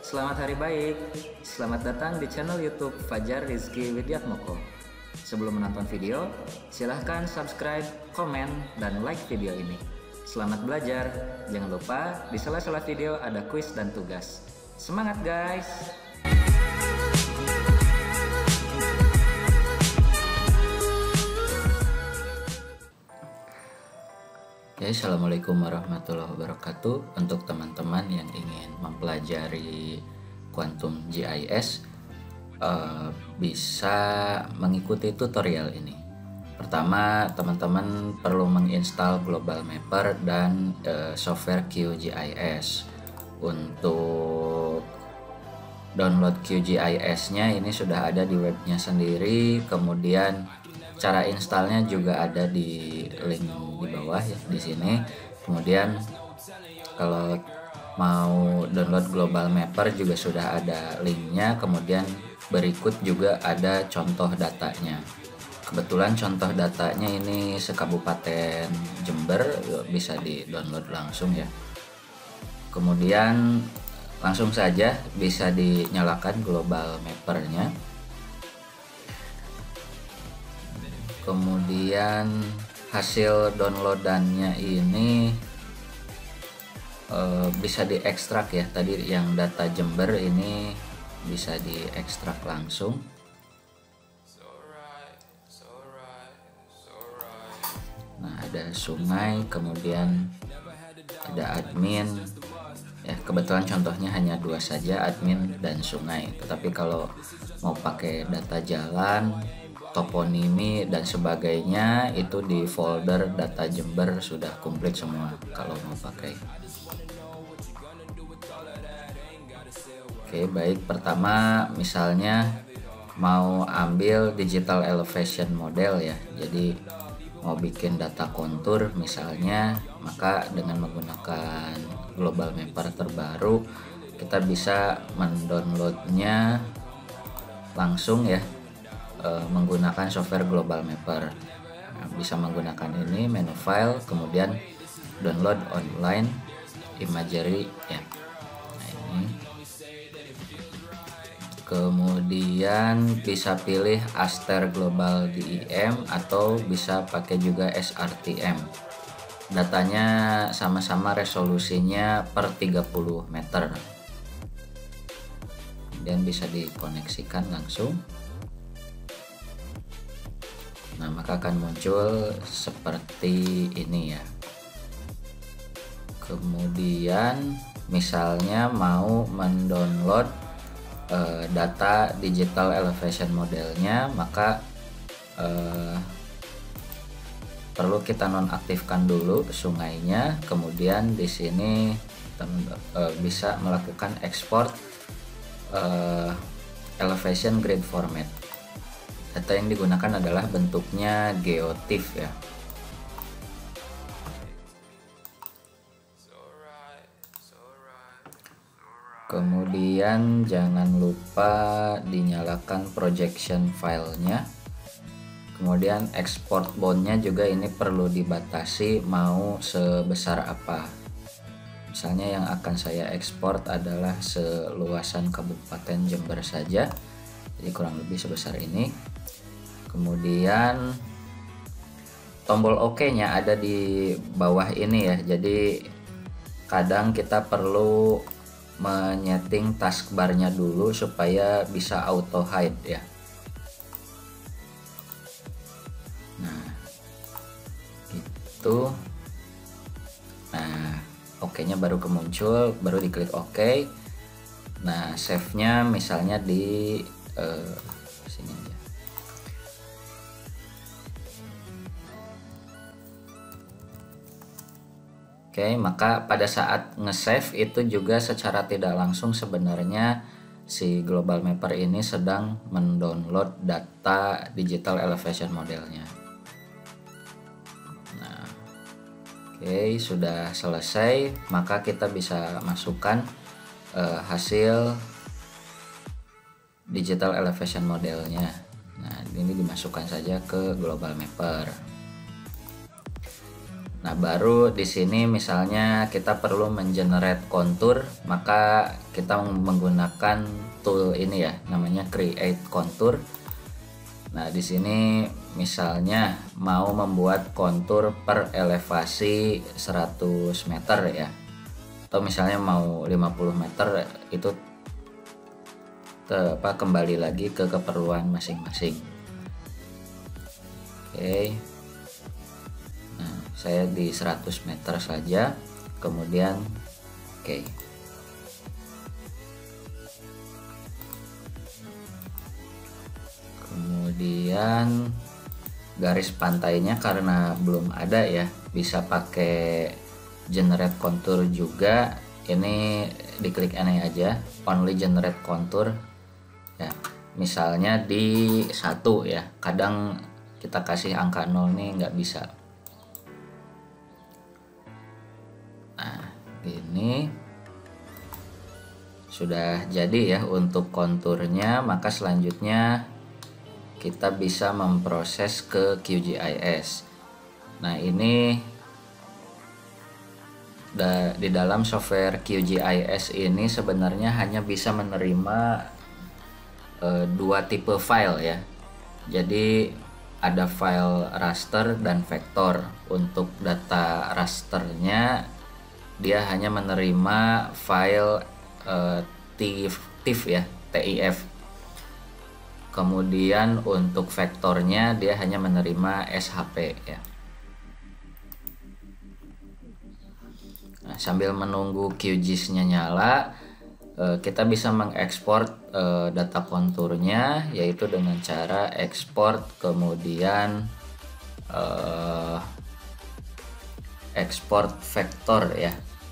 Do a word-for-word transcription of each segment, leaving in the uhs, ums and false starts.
Selamat hari baik. Selamat datang di channel YouTube Fajar Rizky Widyatmoko. Sebelum menonton video, silahkan subscribe, komen, dan like video ini. Selamat belajar. Jangan lupa di sela-sela video ada kuis dan tugas. Semangat guys! Oke, assalamualaikum warahmatullahi wabarakatuh. Untuk teman-teman yang ingin mempelajari Quantum G I S, uh, bisa mengikuti tutorial ini. Pertama, teman-teman perlu menginstal Global Mapper dan uh, software Q G I S. Untuk download Q G I S-nya ini sudah ada di webnya sendiri. Kemudian cara installnya juga ada di link di bawah ya, di sini. Kemudian kalau mau download Global Mapper juga sudah ada linknya. Kemudian berikut juga ada contoh datanya. Kebetulan contoh datanya ini sekabupaten Jember, bisa di download langsung ya. Kemudian langsung saja bisa dinyalakan Global Mapper-nya. Kemudian hasil downloadannya ini e, bisa diekstrak ya. Tadi yang data Jember ini bisa diekstrak langsung. Nah, ada sungai, kemudian ada admin. Ya, kebetulan contohnya hanya dua saja, admin dan sungai. Tetapi kalau mau pakai data jalan, toponimi dan sebagainya, itu di folder data Jember sudah komplit semua kalau mau pakai. Oke, baik. Pertama misalnya mau ambil digital elevation model ya, jadi mau bikin data kontur misalnya, maka dengan menggunakan Global Mapper terbaru kita bisa mendownloadnya langsung ya, menggunakan software Global Mapper. Nah, bisa menggunakan ini, menu file, kemudian download online imagery ya. Nah, ini kemudian bisa pilih Aster Global D I M atau bisa pakai juga S R T M. Datanya sama-sama resolusinya per tiga puluh meter. Dan bisa dikoneksikan langsung. Nah, maka akan muncul seperti ini ya. Kemudian misalnya mau mendownload eh, data digital elevation modelnya, maka eh, perlu kita nonaktifkan dulu sungainya. Kemudian di sini eh, bisa melakukan ekspor eh, elevation grid format. Data yang digunakan adalah bentuknya geotiff ya. Kemudian jangan lupa dinyalakan projection filenya. Kemudian export boundnya juga ini perlu dibatasi mau sebesar apa. Misalnya yang akan saya ekspor adalah seluasan Kabupaten Jember saja, jadi kurang lebih sebesar ini. Kemudian tombol OK nya ada di bawah ini ya, jadi kadang kita perlu menyeting taskbarnya dulu supaya bisa auto hide ya. Nah gitu. Nah, OK nya baru kemuncul, baru diklik OK. Nah, save nya misalnya di uh, sini aja. Oke, maka pada saat nge-save itu juga secara tidak langsung sebenarnya si Global Mapper ini sedang mendownload data digital elevation modelnya. Nah, oke, sudah selesai, maka kita bisa masukkan eh, hasil digital elevation modelnya. Nah, ini dimasukkan saja ke Global Mapper. Nah, baru di sini misalnya kita perlu mengenerate kontur, maka kita menggunakan tool ini ya, namanya create contour. Nah, di sini misalnya mau membuat kontur per elevasi seratus meter ya. Atau misalnya mau lima puluh meter, itu ke apa kembali lagi ke keperluan masing-masing. Oke. Nah, saya di seratus meter saja. Kemudian oke. Kemudian garis pantainya karena belum ada ya, bisa pakai generate contour juga. Ini diklik ini aja, only generate contour ya. Misalnya di satu ya, kadang kita kasih angka nol nih nggak bisa. Nah, ini sudah jadi ya untuk konturnya. Maka selanjutnya kita bisa memproses ke Q G I S. Nah, ini di dalam software Q G I S ini sebenarnya hanya bisa menerima e, dua tipe file ya. Jadi ada file raster dan vektor. Untuk data rasternya dia hanya menerima file e, TIFF, TIFF ya, T I F. Kemudian untuk vektornya dia hanya menerima S H P ya. Nah, sambil menunggu Q G I S-nya nyala, eh, kita bisa mengekspor eh, data konturnya, yaitu dengan cara ekspor kemudian eh, ekspor vektor ya.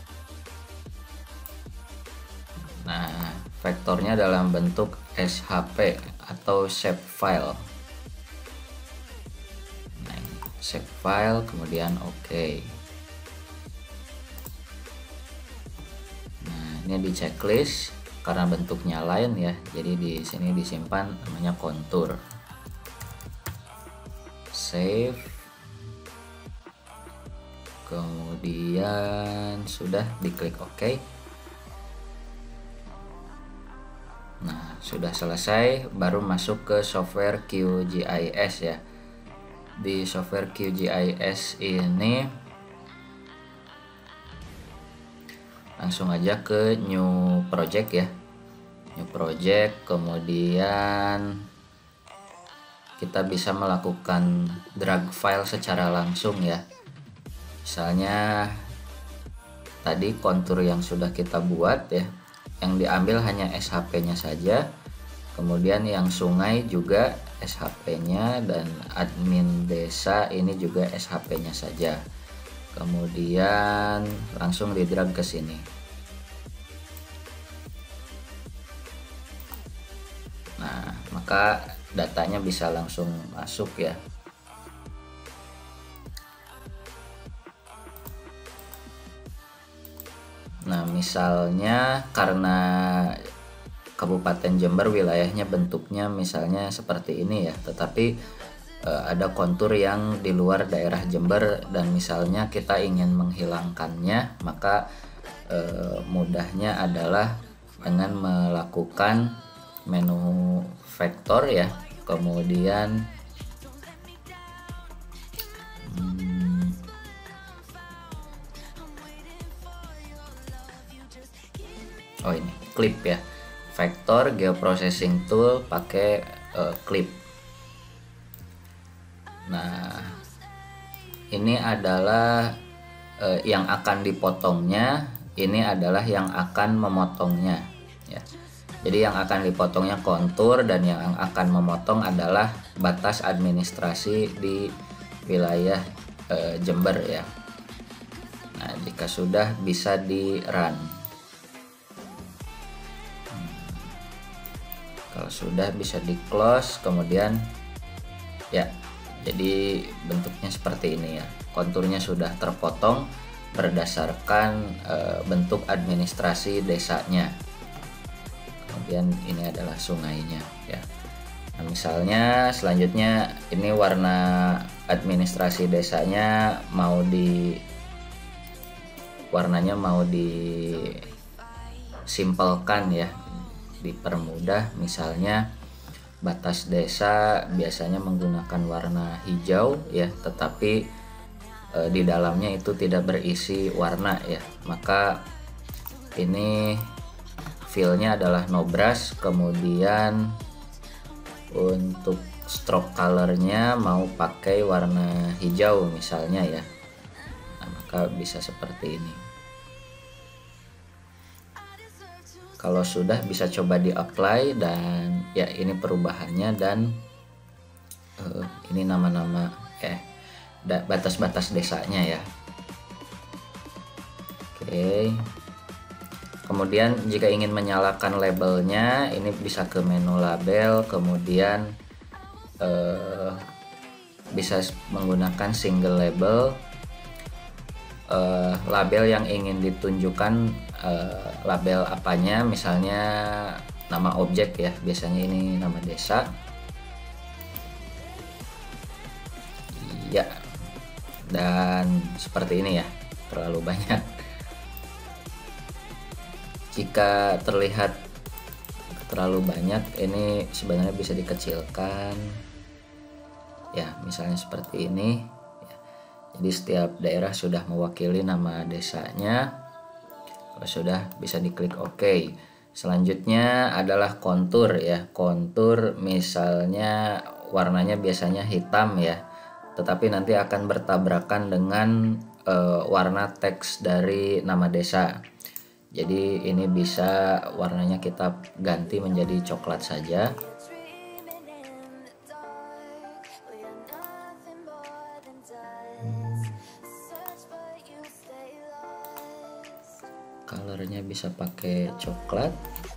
Nah, vektornya dalam bentuk S H P atau shape file. Nah, shape file kemudian oke. Okay. Ini di checklist karena bentuknya lain ya, jadi di sini disimpan namanya kontur. Save. Kemudian sudah diklik OK. Nah, sudah selesai, baru masuk ke software Q G I S ya. Di software Q G I S ini langsung aja ke new project ya, new project. Kemudian kita bisa melakukan drag file secara langsung ya. Misalnya tadi kontur yang sudah kita buat ya, yang diambil hanya S H P-nya saja. Kemudian yang sungai juga S H P-nya, dan admin desa ini juga S H P-nya saja. Kemudian langsung di drag ke sini. Nah, maka datanya bisa langsung masuk ya. Nah, misalnya karena Kabupaten Jember wilayahnya bentuknya misalnya seperti ini ya, tetapi eh, ada kontur yang di luar daerah Jember dan misalnya kita ingin menghilangkannya, maka eh, mudahnya adalah dengan melakukan menu vektor ya, kemudian hmm, oh ini clip ya, vektor geoprocessing tool pakai uh, clip. Nah, ini adalah uh, yang akan dipotongnya, ini adalah yang akan memotongnya ya. Jadi yang akan dipotongnya kontur dan yang akan memotong adalah batas administrasi di wilayah e, Jember ya. Nah, jika sudah bisa di run. Hmm. Kalau sudah bisa di close, kemudian ya, jadi bentuknya seperti ini ya. Konturnya sudah terpotong berdasarkan e, bentuk administrasi desanya. Kemudian ini adalah sungainya ya. Nah, misalnya selanjutnya ini warna administrasi desanya mau di warnanya mau disimpelkan ya, dipermudah. Misalnya batas desa biasanya menggunakan warna hijau ya, tetapi e, di dalamnya itu tidak berisi warna ya, maka ini fillnya adalah no brush. Kemudian untuk stroke colornya mau pakai warna hijau misalnya ya. Nah, maka bisa seperti ini. Kalau sudah bisa coba di apply, dan ya ini perubahannya, dan uh, ini nama-nama eh batas-batas desanya ya. Oke. Kemudian jika ingin menyalakan labelnya, ini bisa ke menu label, kemudian uh, bisa menggunakan single label. Uh, label yang ingin ditunjukkan, uh, label apanya, misalnya nama objek ya, biasanya ini nama desa ya, dan seperti ini ya, terlalu banyak. Jika terlihat terlalu banyak, ini sebenarnya bisa dikecilkan ya, misalnya seperti ini. Jadi setiap daerah sudah mewakili nama desanya. Kalau sudah, bisa diklik OK. Selanjutnya adalah kontur ya. Kontur misalnya warnanya biasanya hitam ya, tetapi nanti akan bertabrakan dengan e, warna teks dari nama desa. Jadi ini bisa warnanya kita ganti menjadi coklat saja. Colornya bisa pakai coklat.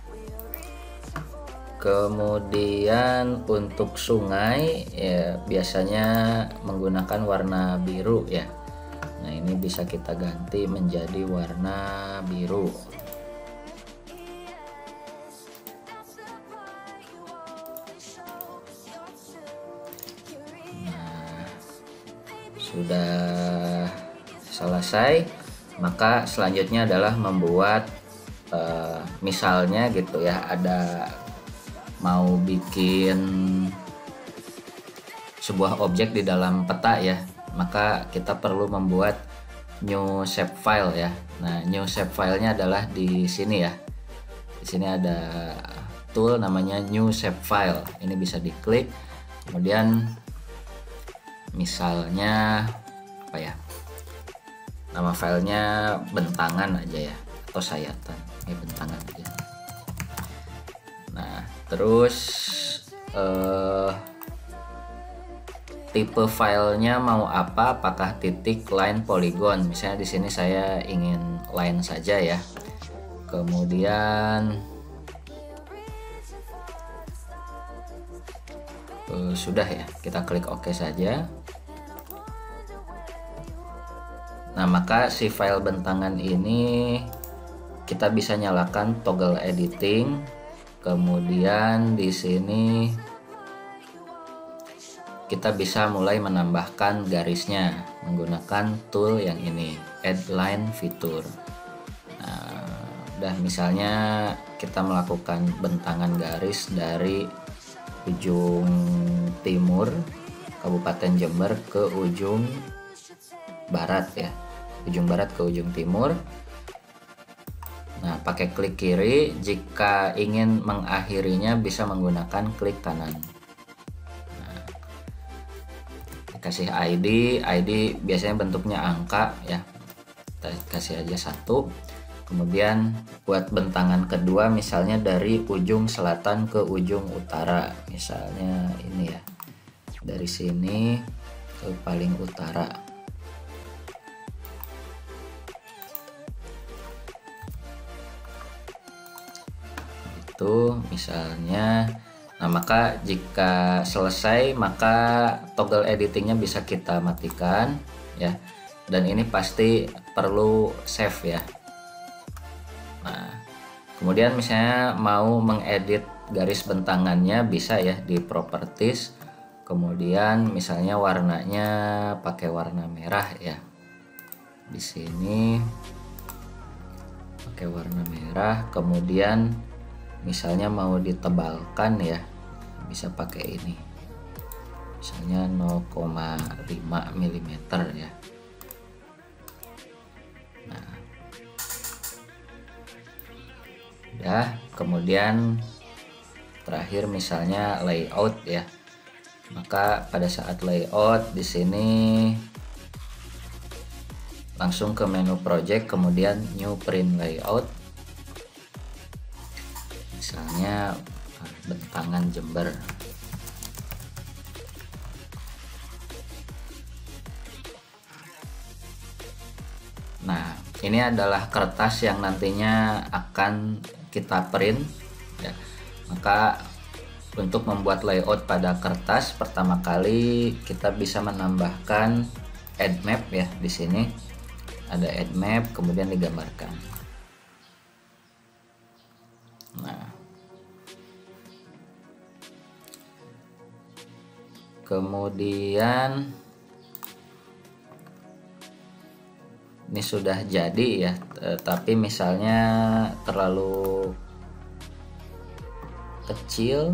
Kemudian untuk sungai ya biasanya menggunakan warna biru ya. Nah, ini bisa kita ganti menjadi warna biru. Nah, sudah selesai. Maka selanjutnya adalah membuat uh, misalnya gitu ya, ada mau bikin sebuah objek di dalam peta ya, maka kita perlu membuat new shape file ya. Nah, new shape filenya adalah di sini ya. Di sini ada tool namanya new shape file. Ini bisa diklik. Kemudian misalnya apa ya? Nama filenya bentangan aja ya, atau sayatan. Ini bentangan aja. Nah, terus eh, tipe filenya mau apa? Apakah titik, line, polygon? Misalnya di sini saya ingin line saja ya. Kemudian eh, sudah ya, kita klik OK saja. Nah, maka si file bentangan ini kita bisa nyalakan toggle editing. Kemudian di sini kita bisa mulai menambahkan garisnya menggunakan tool yang ini, add line feature. Nah, udah misalnya kita melakukan bentangan garis dari ujung timur Kabupaten Jember ke ujung barat ya, ujung barat ke ujung timur. Nah, pakai klik kiri. Jika ingin mengakhirinya bisa menggunakan klik kanan. Nah, dikasih I D, I D biasanya bentuknya angka ya, kita kasih aja satu. Kemudian buat bentangan kedua misalnya dari ujung selatan ke ujung utara, misalnya ini ya, dari sini ke paling utara. Itu misalnya. Nah, maka jika selesai maka toggle editingnya bisa kita matikan ya, dan ini pasti perlu save ya. Nah, kemudian misalnya mau mengedit garis bentangannya bisa ya di properties, kemudian misalnya warnanya pakai warna merah ya, di sini pakai warna merah, kemudian misalnya mau ditebalkan ya bisa pakai ini, misalnya nol koma lima milimeter ya. Nah, udah, kemudian terakhir misalnya layout ya. Maka pada saat layout di sini langsung ke menu project, kemudian new print layout, misalnya bentangan Jember. Nah, ini adalah kertas yang nantinya akan kita print ya. Maka untuk membuat layout pada kertas, pertama kali kita bisa menambahkan add map ya. Di sini ada add map, kemudian digambarkan. Nah, kemudian ini sudah jadi ya, tapi misalnya terlalu kecil,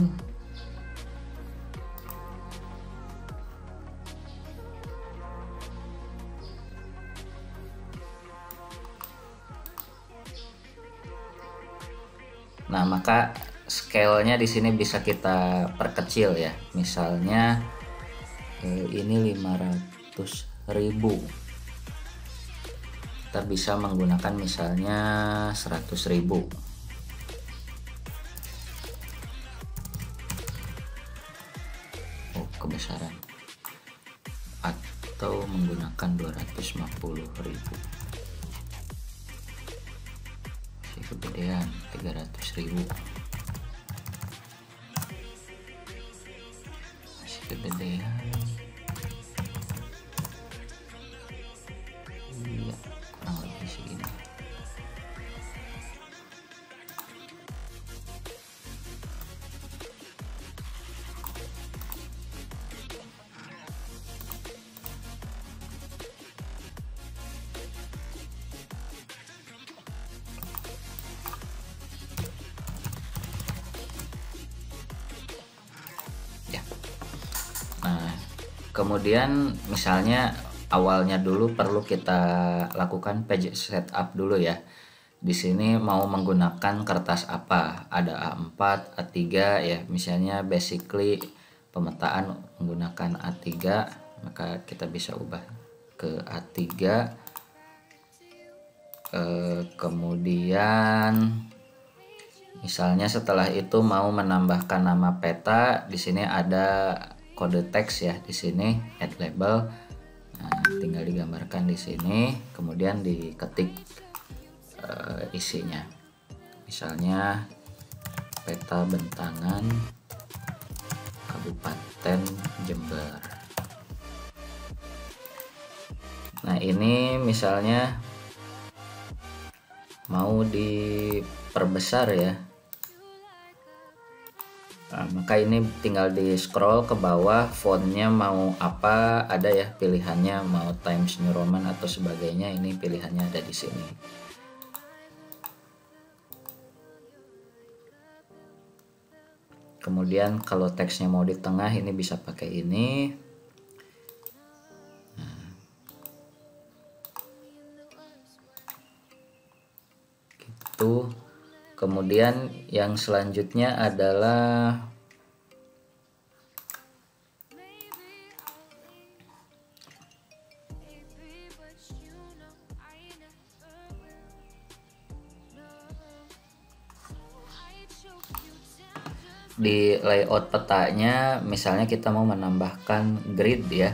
nah maka scale-nya di sini bisa kita perkecil ya. Misalnya eh, ini lima ratus ribu, kita bisa menggunakan misalnya seratus ribu. Oh, kebesaran. Atau menggunakan dua ratus lima puluh ribu. Masih kegedean, tiga ratus ribu. Masih kegedean. Iya, kurang lebih segini. Nah, kemudian misalnya awalnya dulu perlu kita lakukan page setup dulu ya. Di sini mau menggunakan kertas apa? Ada A empat, A tiga ya. Misalnya basically pemetaan menggunakan A tiga, maka kita bisa ubah ke A tiga. Eh, kemudian misalnya setelah itu mau menambahkan nama peta, di sini ada kode teks ya, di sini add label. Nah, tinggal digambarkan di sini, kemudian diketik uh, isinya. Misalnya peta bentangan Kabupaten Jember. Nah, ini misalnya mau diperbesar ya. Nah, maka ini tinggal di scroll ke bawah, fontnya mau apa, ada ya pilihannya, mau Times New Roman atau sebagainya, ini pilihannya ada di sini. Kemudian kalau teksnya mau di tengah, ini bisa pakai ini. Nah, gitu. Kemudian yang selanjutnya adalah di layout petanya, misalnya kita mau menambahkan grid ya.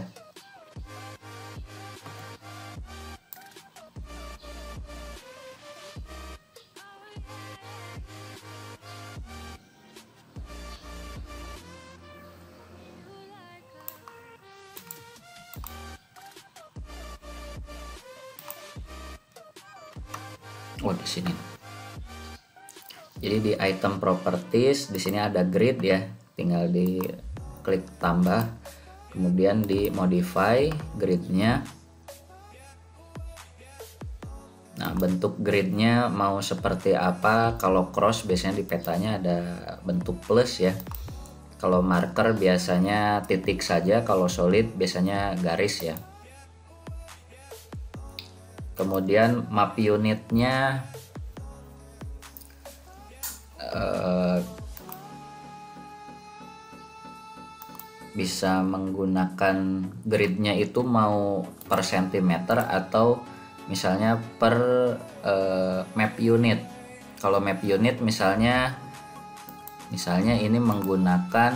Oh, di sini. Jadi di item properties di sini ada grid ya, tinggal di klik tambah, kemudian di modify gridnya. Nah, bentuk gridnya mau seperti apa? Kalau cross biasanya di petanya ada bentuk plus ya. Kalau marker biasanya titik saja, kalau solid biasanya garis ya. Kemudian map unitnya eh, bisa menggunakan gridnya itu mau per sentimeter atau misalnya per eh, map unit. Kalau map unit misalnya misalnya ini menggunakan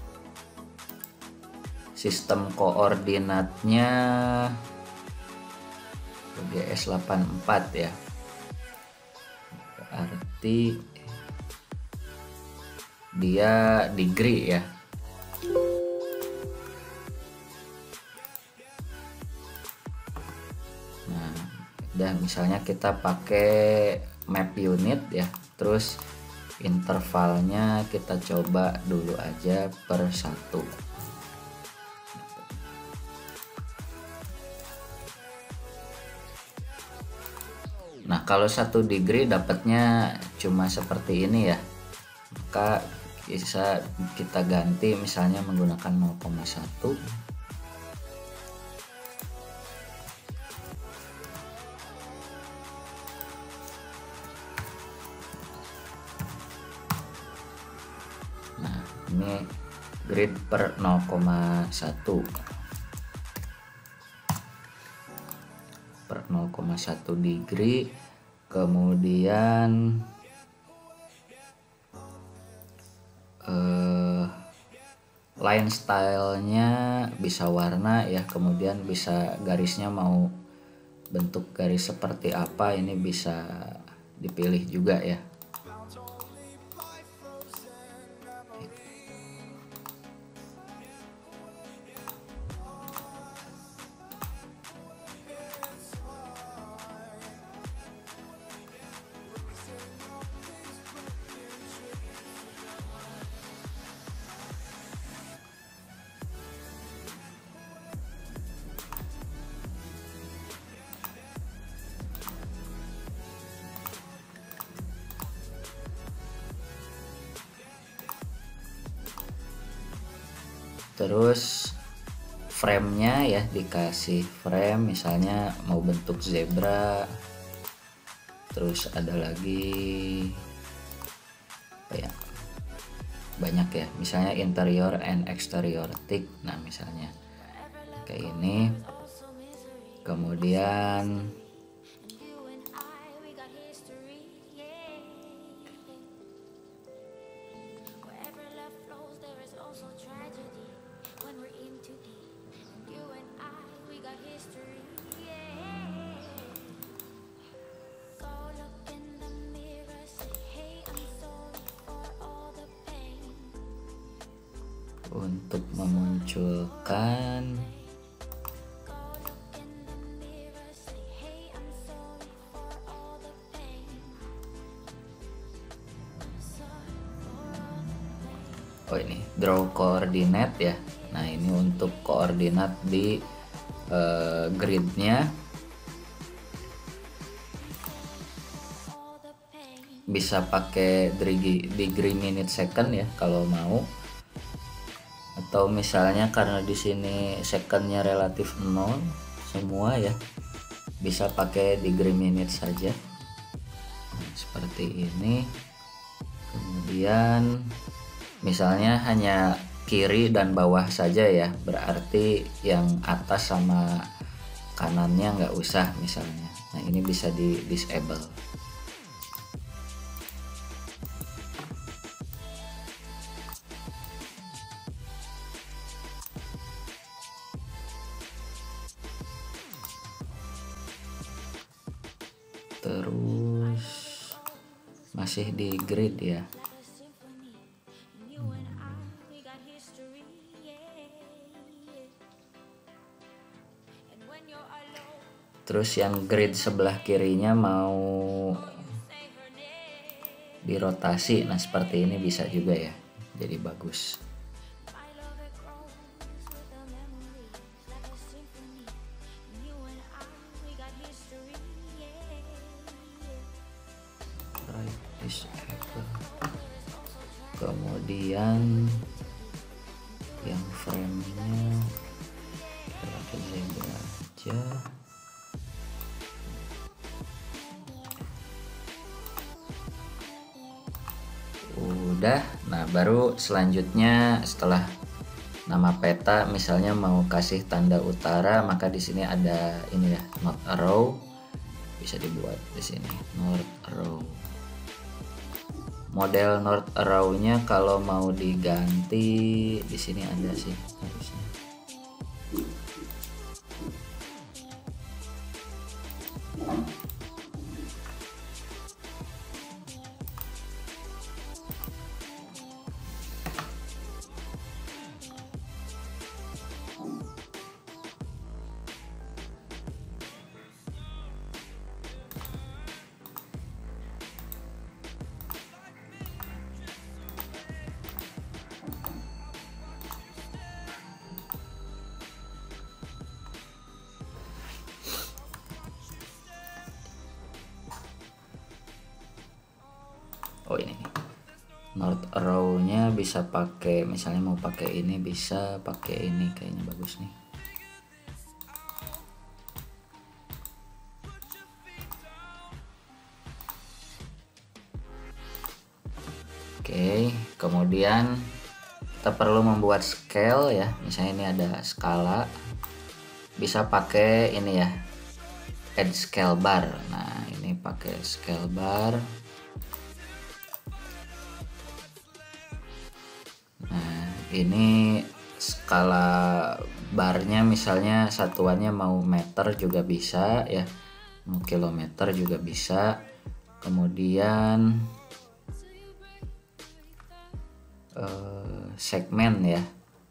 sistem koordinatnya G S delapan puluh empat ya, berarti dia degree ya. Nah, dan misalnya kita pakai map unit ya, terus intervalnya kita coba dulu aja per satu. Nah, kalau satu degree dapatnya cuma seperti ini ya, maka bisa kita ganti misalnya menggunakan nol koma satu. Nah, ini grid per nol koma satu per nol koma satu degree. Kemudian eh, line stylenya bisa warna ya, kemudian bisa garisnya mau bentuk garis seperti apa, ini bisa dipilih juga ya. Terus frame-nya ya, dikasih frame misalnya mau bentuk zebra. Terus ada lagi apa ya, banyak ya, misalnya interior and exterior tick. Nah misalnya kayak ini. Kemudian untuk memunculkan oh ini draw coordinate ya. Nah ini untuk koordinat di uh, gridnya bisa pakai degree, degree minute second ya kalau mau, atau misalnya karena di sini secondnya relatif nol semua ya, bisa pakai degree minute saja. Nah, seperti ini. Kemudian misalnya hanya kiri dan bawah saja ya, berarti yang atas sama kanannya nggak usah misalnya. Nah ini bisa di disable. Terus masih di grid ya. Terus yang grid sebelah kirinya mau dirotasi. Nah seperti ini bisa juga ya, jadi bagus. Kemudian yang frame-nya kita pakai zebra aja. Udah. Nah baru selanjutnya setelah nama peta misalnya mau kasih tanda utara, maka di sini ada ini ya, north arrow, bisa dibuat di sini north arrow. Model north arrow-nya kalau mau diganti di sini ada sih harusnya. Oh ini north arrow-nya bisa pakai, misalnya mau pakai ini bisa pakai ini, kayaknya bagus nih. Oke, kemudian kita perlu membuat scale ya. Misalnya ini ada skala, bisa pakai ini ya, add scale bar. Nah ini pakai scale bar. Ini skala barnya misalnya satuannya mau meter juga bisa ya, mau kilometer juga bisa. Kemudian eh, segmen ya.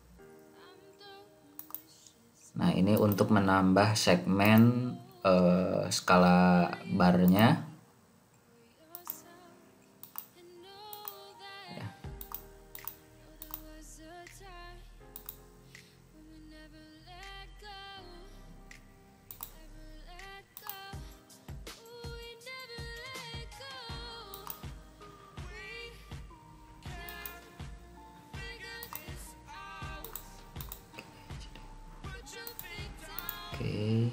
Nah ini untuk menambah segmen eh, skala barnya. Oke.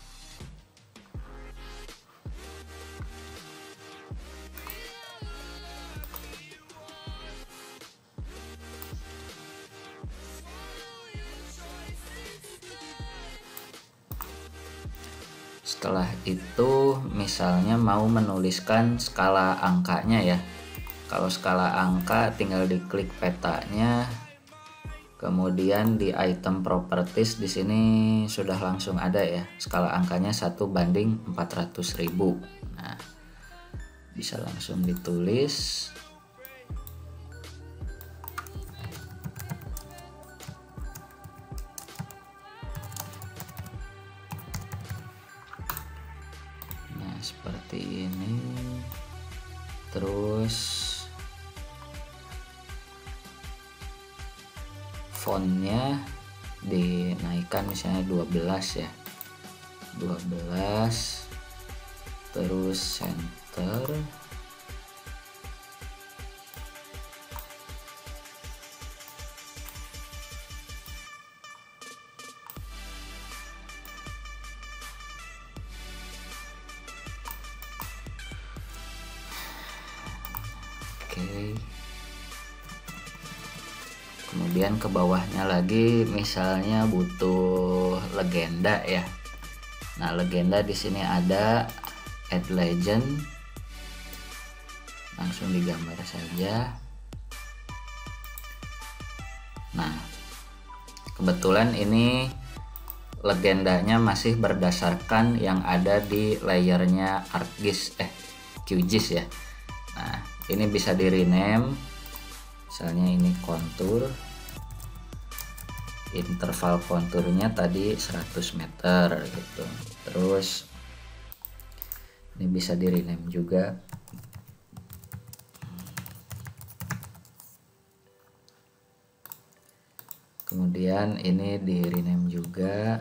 Setelah itu misalnya mau menuliskan skala angkanya ya. Kalau skala angka tinggal diklik petanya. Kemudian di item properties di sini sudah langsung ada ya, skala angkanya satu banding empat ratus ribu. Nah, bisa langsung ditulis. Nah, seperti ini. Terus fontnya dinaikkan misalnya dua belas ya, dua belas, terus center, oke. Kemudian ke bawahnya lagi misalnya butuh legenda ya. Nah, legenda di sini ada add legend. Langsung digambar saja. Nah, kebetulan ini legendanya masih berdasarkan yang ada di layernya ArcGIS eh QGIS ya. Nah, ini bisa di rename. Misalnya ini kontur, interval konturnya tadi seratus meter gitu. Terus ini bisa di rename juga. Kemudian ini di rename juga.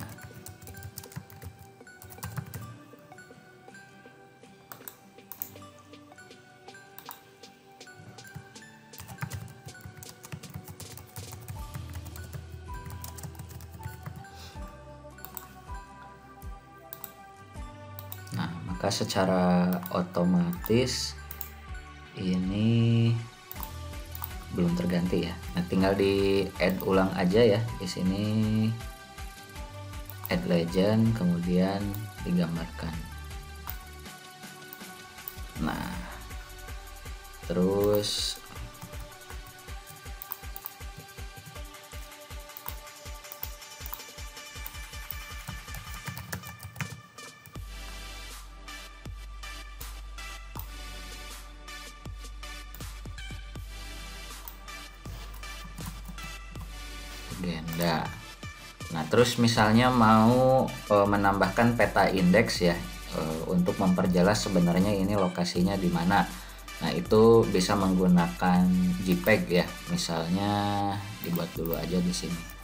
Nah, maka secara otomatis ini belum terganti ya. Nah, tinggal di add ulang aja ya. Di sini add legend, kemudian digambarkan. Nah, terus agenda. Nah, terus misalnya mau e, menambahkan peta indeks ya, e, untuk memperjelas sebenarnya ini lokasinya di mana. Nah, itu bisa menggunakan JPEG ya. Misalnya dibuat dulu aja di sini.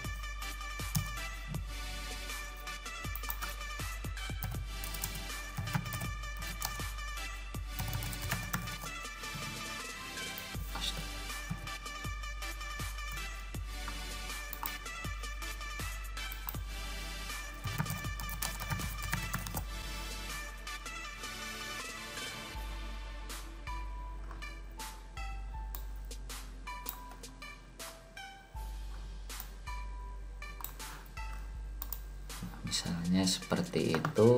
Misalnya seperti itu.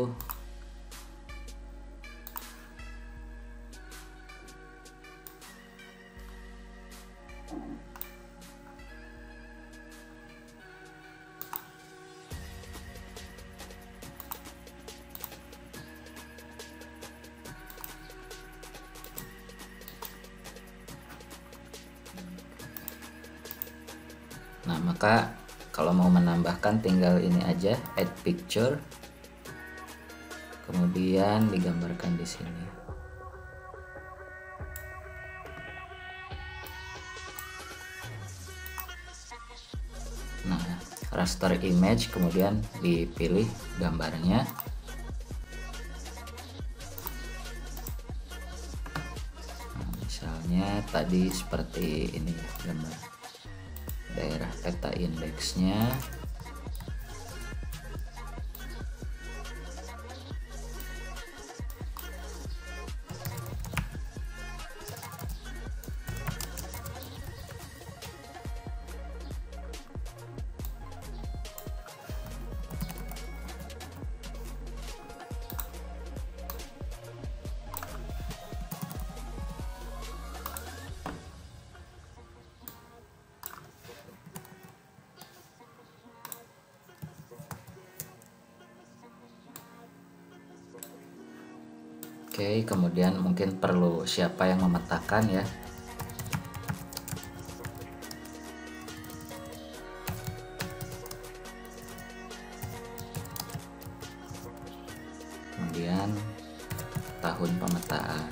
Nah, maka kalau mau menambahkan tinggal ini aja, add picture, kemudian digambarkan di sini. Nah, raster image, kemudian dipilih gambarnya. Nah, misalnya tadi seperti ini gambar daerah peta indeksnya. Oke, kemudian mungkin perlu siapa yang memetakan ya. Kemudian tahun pemetaan.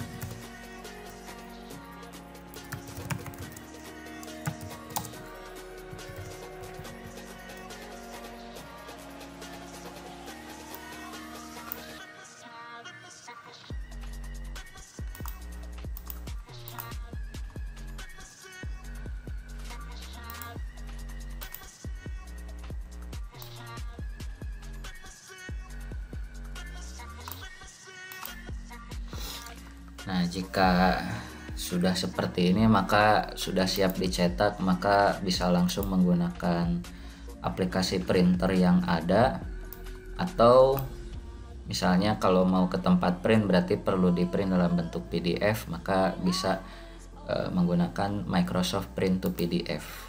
Nah, jika sudah seperti ini maka sudah siap dicetak, maka bisa langsung menggunakan aplikasi printer yang ada, atau misalnya kalau mau ke tempat print berarti perlu di print dalam bentuk P D F, maka bisa e, menggunakan Microsoft Print to P D F.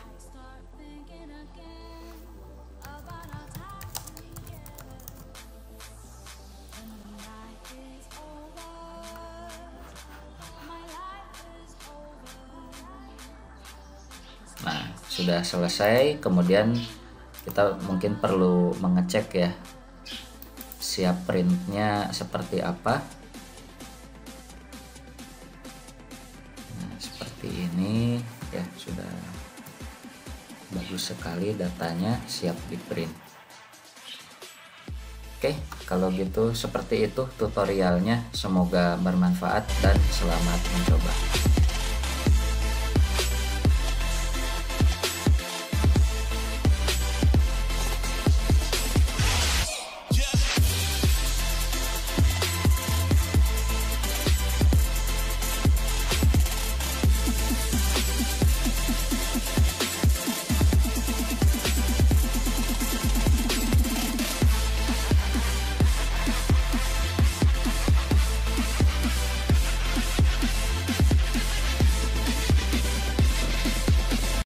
Nah, sudah selesai. Kemudian kita mungkin perlu mengecek ya, siap printnya seperti apa. Nah, seperti ini ya, sudah bagus sekali, datanya siap di print. Oke, kalau gitu seperti itu tutorialnya, semoga bermanfaat dan selamat mencoba.